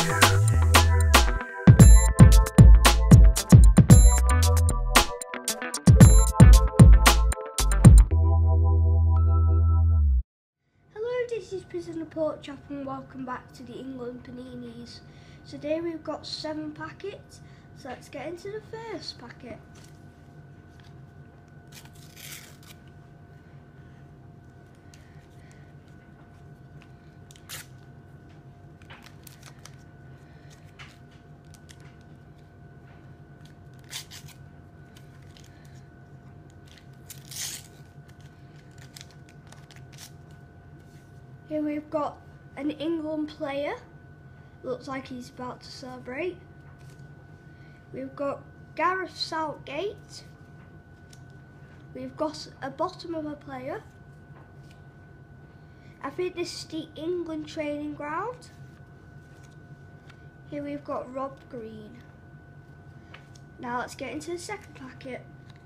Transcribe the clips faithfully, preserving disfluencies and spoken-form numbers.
This is Prisoner Porkchop and welcome back to the England Paninis. Today we've got seven packets, so let's get into the first packet. Here we've got an England player, looks like he's about to celebrate. We've got Gareth Southgate. We've got a bottom of a player. I think this is the England training ground. Here we've got Rob Green. Now let's get into the second packet.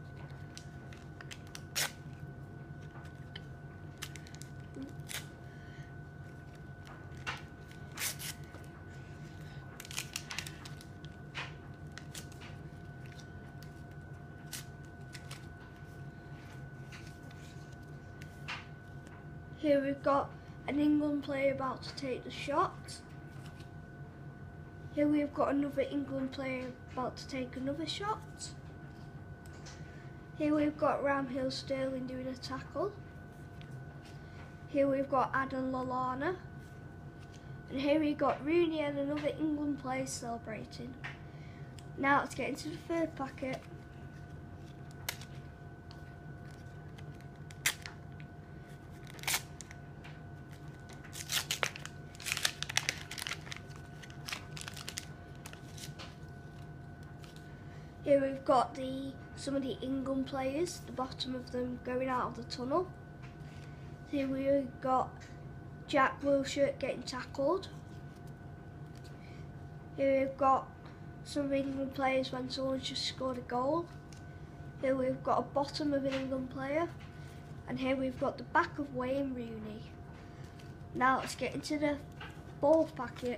Here we've got an England player about to take the shot. Here we've got another England player about to take another shot. Here we've got Raheem Sterling doing a tackle. Here we've got Adam Lallana. And here we've got Rooney and another England player celebrating. Now let's get into the third packet. Here we've got the some of the England players, the bottom of them going out of the tunnel. Here we've got Jack Wilshere getting tackled. Here we've got some England players when someone's just scored a goal. Here we've got a bottom of an England player. And here we've got the back of Wayne Rooney. Now let's get into the fourth packet.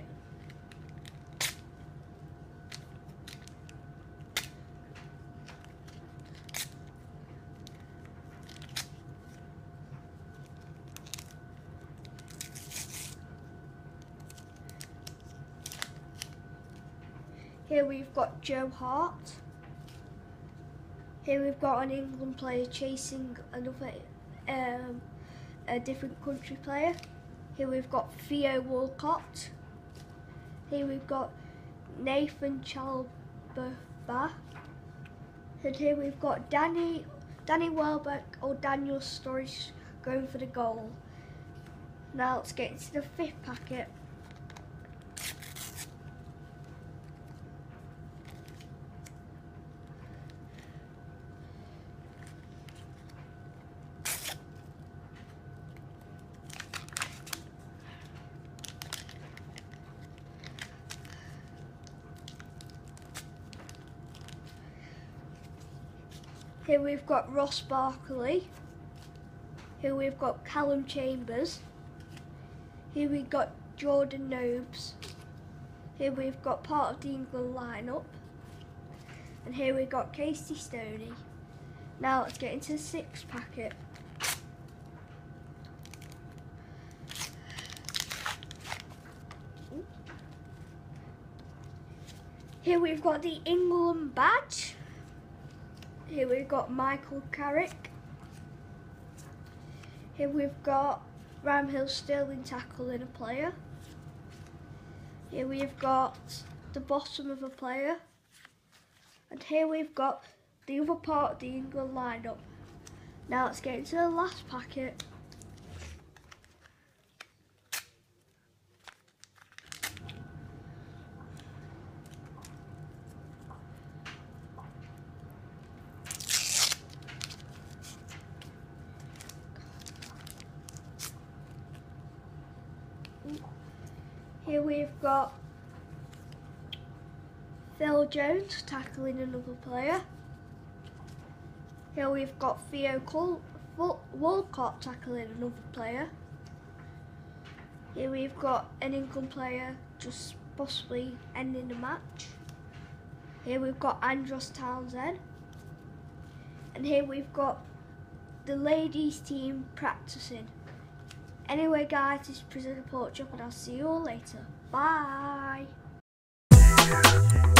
Here we've got Joe Hart. Here we've got an England player chasing another, um, a different country player. Here we've got Theo Walcott. Here we've got Nathan Chalobah. And here we've got Danny, Danny Welbeck or Daniel Sturridge going for the goal. Now let's get into the fifth packet. Here we've got Ross Barkley. Here we've got Callum Chambers. Here we've got Jordan Nobes. Here we've got part of the England lineup. And here we've got Casey Stoney. Now let's get into the sixth packet. Here we've got the England badge. Here we've got Michael Carrick. Here we've got Raheem Sterling tackling a player. Here we've got the bottom of a player. And here we've got the other part of the England lineup. Now let's get into the last packet. Here we've got Phil Jones tackling another player. Here we've got Theo Col Walcott tackling another player. Here we've got an England player just possibly ending the match. Here we've got Andros Townsend. And here we've got the ladies team practicing. Anyway guys, this is Prisoner Porkchop and I'll see you all later. Bye!